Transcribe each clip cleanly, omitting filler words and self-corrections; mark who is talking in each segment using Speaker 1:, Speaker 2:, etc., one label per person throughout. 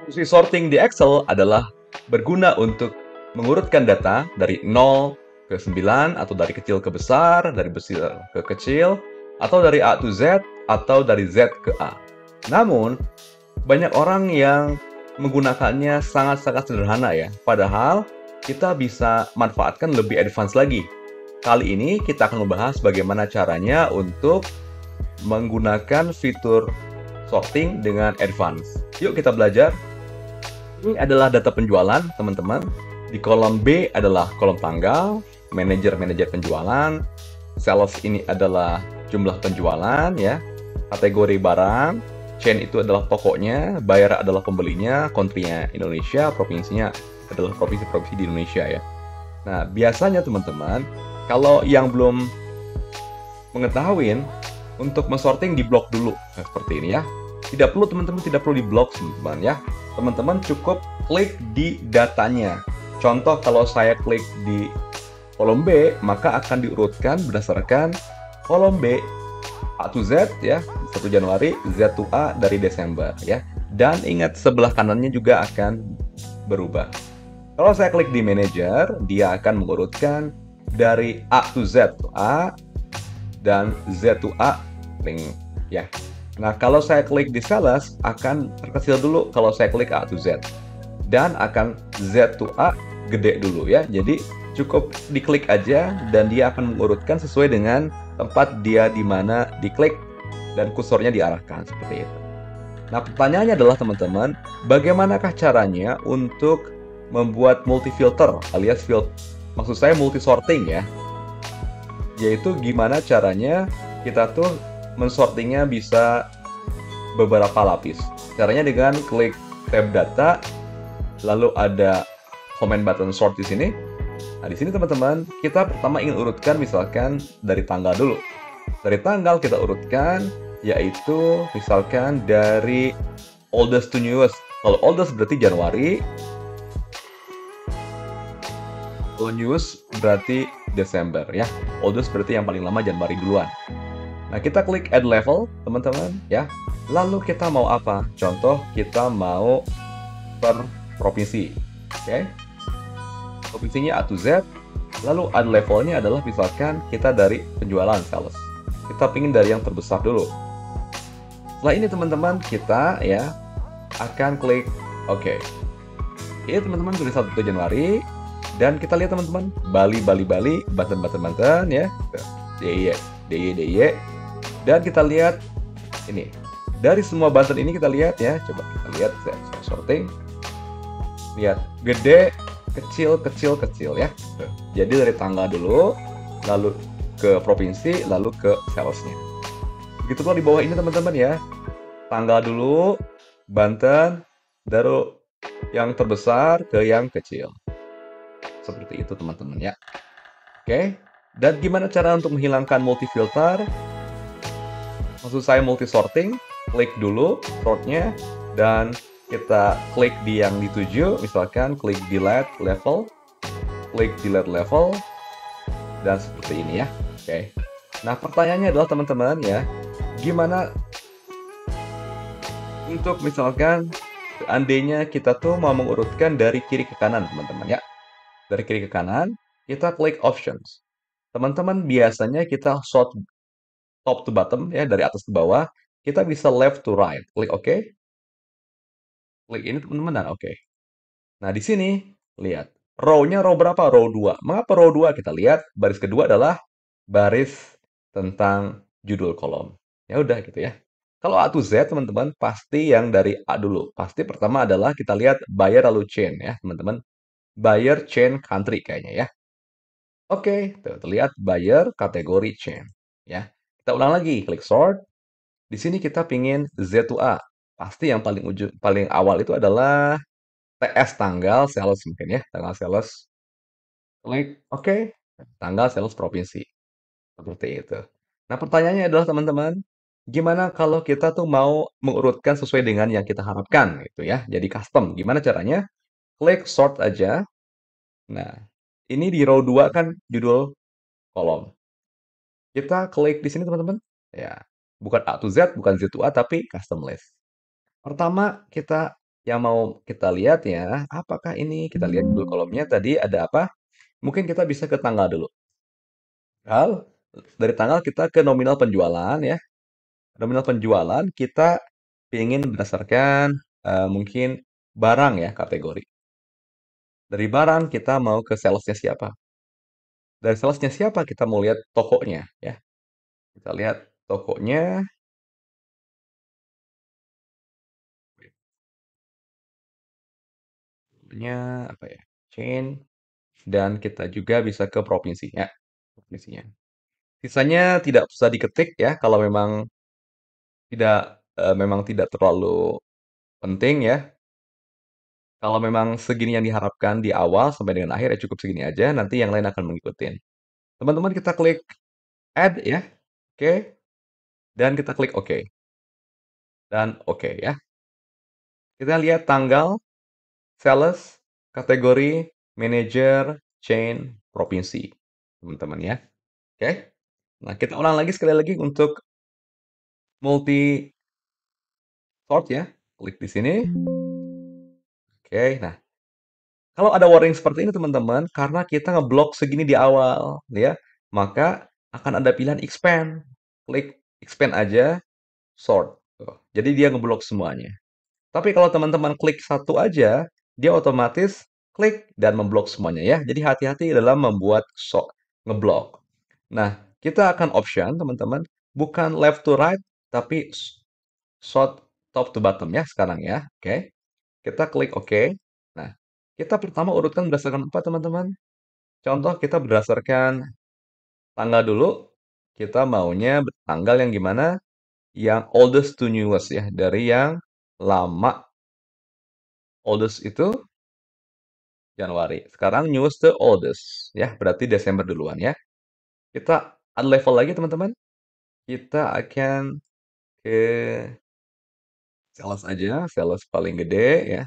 Speaker 1: Fungsi sorting di Excel adalah berguna untuk mengurutkan data dari 0 ke 9 atau dari kecil ke besar, dari besar ke kecil, atau dari A to Z, atau dari Z ke A. Namun, banyak orang yang menggunakannya sangat-sangat sederhana ya. Padahal, kita bisa manfaatkan lebih advance lagi. Kali ini kita akan membahas bagaimana caranya untuk menggunakan fitur sorting dengan advance. Yuk kita belajar. Ini adalah data penjualan, teman-teman. Di kolom B adalah kolom tanggal, manajer-manajer penjualan, sales ini adalah jumlah penjualan, ya, kategori barang, chain itu adalah tokonya, buyer adalah pembelinya, country-nya Indonesia, provinsinya adalah provinsi-provinsi di Indonesia ya. Nah, biasanya teman-teman, kalau yang belum mengetahui untuk mensorting di blok dulu, nah, seperti ini ya. Tidak perlu teman-teman, tidak perlu di blok teman-teman ya. Teman-teman cukup klik di datanya. Contoh kalau saya klik di kolom B, maka akan diurutkan berdasarkan kolom B A to Z ya, 1 Januari, Z to A dari Desember ya. Dan ingat sebelah kanannya juga akan berubah. Kalau saya klik di manager, dia akan mengurutkan dari A to Z to A dan Z to A link ya. Nah, kalau saya klik di sales akan terkecil dulu kalau saya klik A to Z. Dan akan Z to A gede dulu ya. Jadi cukup diklik aja dan dia akan mengurutkan sesuai dengan tempat dia di mana diklik dan kursornya diarahkan seperti itu. Nah, pertanyaannya adalah teman-teman, bagaimanakah caranya untuk membuat multi filter alias maksud saya multi sorting ya. Yaitu gimana caranya kita tuh mensortingnya bisa beberapa lapis. Caranya dengan klik tab data, lalu ada comment button sort di sini. Nah, di sini teman-teman, kita pertama ingin urutkan misalkan dari tanggal dulu. Dari tanggal kita urutkan, yaitu misalkan dari oldest to newest. Kalau oldest berarti Januari, kalau newest berarti Desember ya. Oldest berarti yang paling lama Januari duluan. Nah, kita klik add level, teman-teman, ya. Lalu kita mau apa? Contoh, kita mau per provinsi. Oke. Provinsinya A to Z. Lalu add levelnya adalah misalkan kita dari penjualan sales. Kita pingin dari yang terbesar dulu. Setelah ini teman-teman, kita ya akan klik OK. Ini teman-teman sudah 1 Januari. Dan kita lihat teman-teman, Bali, Banten ya. DIY. Dan kita lihat ini. Dari semua Banten ini kita lihat ya. Coba kita lihat, saya sorting. Lihat, gede, kecil ya. Jadi dari tanggal dulu, lalu ke provinsi, lalu ke salesnya. Begitu pula di bawah ini teman-teman ya. Tanggal dulu, Banten, baru yang terbesar ke yang kecil. Seperti itu teman-teman ya. Oke. Dan gimana cara untuk menghilangkan multi filter? Maksud saya multi sorting. Klik dulu sortnya dan kita klik di yang dituju. Misalkan klik delete level. Klik delete level. Dan seperti ini ya. Oke. Nah, pertanyaannya adalah teman-teman ya. Gimana untuk misalkan seandainya kita tuh mau mengurutkan dari kiri ke kanan teman-teman ya. Dari kiri ke kanan, kita klik options. Teman-teman, biasanya kita sort top to bottom, ya, dari atas ke bawah. Kita bisa left to right. Klik OK. Klik ini, teman-teman, dan OK. Nah, di sini, lihat. Row-nya row berapa? Row 2. Mengapa row 2? Kita lihat, baris kedua adalah baris tentang judul kolom. Ya udah, gitu ya. Kalau A to Z, teman-teman, pasti yang dari A dulu. Pasti pertama adalah kita lihat buyer lalu chain, ya, teman-teman. Buyer, chain, country kayaknya ya. Oke, tuh terlihat buyer kategori chain ya. Kita ulang lagi, klik sort. Di sini kita pingin Z to A. Pasti yang paling paling awal itu adalah TS tanggal sales mungkin ya, tanggal sales. Klik oke, tanggal sales provinsi. Seperti itu. Nah, pertanyaannya adalah teman-teman, gimana kalau kita tuh mau mengurutkan sesuai dengan yang kita harapkan gitu ya. Jadi custom. Gimana caranya? Klik sort aja. Nah, ini di row 2 kan judul kolom. Kita klik di sini teman-teman. Ya, bukan A to Z, bukan Z to A, tapi custom list. Pertama, kita yang mau kita lihat ya, apakah ini kita lihat dulu kolomnya tadi ada apa? Mungkin kita bisa ke tanggal dulu. Dari tanggal kita ke nominal penjualan ya. Nominal penjualan kita ingin berdasarkan mungkin barang ya kategori. Dari barang kita mau ke salesnya siapa. Dari salesnya siapa kita mau lihat tokonya ya. Kita lihat tokonya, tokonya apa ya? Chain dan kita juga bisa ke provinsinya. Provinsinya. Sisanya tidak usah diketik ya kalau memang tidak terlalu penting ya. Kalau memang segini yang diharapkan di awal sampai dengan akhir ya cukup segini aja, nanti yang lain akan mengikuti. Teman-teman kita klik add ya, oke, dan kita klik oke, dan oke ya. Kita lihat tanggal, sales, kategori, manager, chain, provinsi, teman-teman ya. Oke, nah kita ulang lagi sekali lagi untuk multi sort ya, klik di sini. Oke, nah kalau ada warning seperti ini teman-teman, karena kita ngeblok segini di awal, ya, maka akan ada pilihan expand. Klik expand aja, sort. Tuh. Jadi dia ngeblok semuanya. Tapi kalau teman-teman klik satu aja, dia otomatis klik dan memblok semuanya ya. Jadi hati-hati dalam membuat ngeblok. Nah, kita akan option teman-teman, bukan left to right, tapi sort top to bottom ya sekarang ya. Oke. Kita klik OK. Nah, kita pertama urutkan berdasarkan apa, teman-teman? Contoh kita berdasarkan tanggal dulu. Kita maunya tanggal yang gimana? Yang oldest to newest ya. Dari yang lama. Oldest itu Januari. Sekarang newest to oldest. Ya, berarti Desember duluan ya. Kita add level lagi, teman-teman. Kita akan ke sales aja. Sales paling gede ya.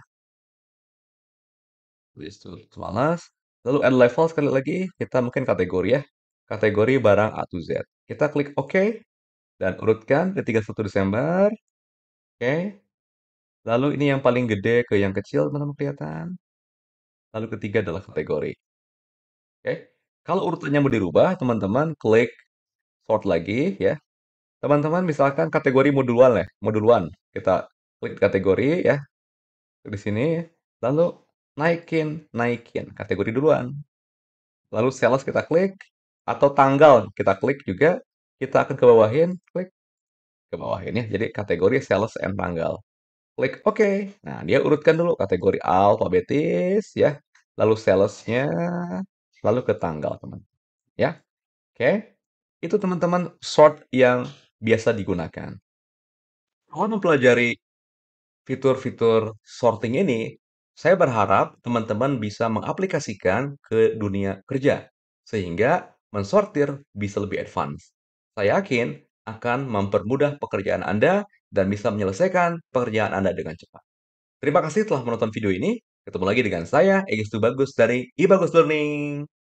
Speaker 1: List to malas. Lalu add level sekali lagi, kita mungkin kategori ya. Kategori barang A to Z. Kita klik OK dan urutkan ke 31 Desember. Oke. Lalu ini yang paling gede ke yang kecil, teman-teman kelihatan. Lalu ketiga adalah kategori. Oke. Kalau urutannya mau dirubah, teman-teman klik sort lagi ya. Teman-teman misalkan kategori modul 1 ya, modul 1. Kita klik kategori ya di sini. Lalu naikin kategori duluan. Lalu sales kita klik, atau tanggal kita klik juga, kita akan ke bawahin, klik ke bawahin ya. Jadi kategori sales and tanggal. Klik OK. Nah, dia urutkan dulu kategori alfabetis ya, lalu salesnya, lalu ke tanggal, teman. Ya, oke. Itu teman-teman sort yang biasa digunakan. Kalau mempelajari fitur-fitur sorting ini, saya berharap teman-teman bisa mengaplikasikan ke dunia kerja, sehingga mensortir bisa lebih advance. Saya yakin akan mempermudah pekerjaan Anda dan bisa menyelesaikan pekerjaan Anda dengan cepat. Terima kasih telah menonton video ini. Ketemu lagi dengan saya, Egis Tubagus dari Ibagus Learning.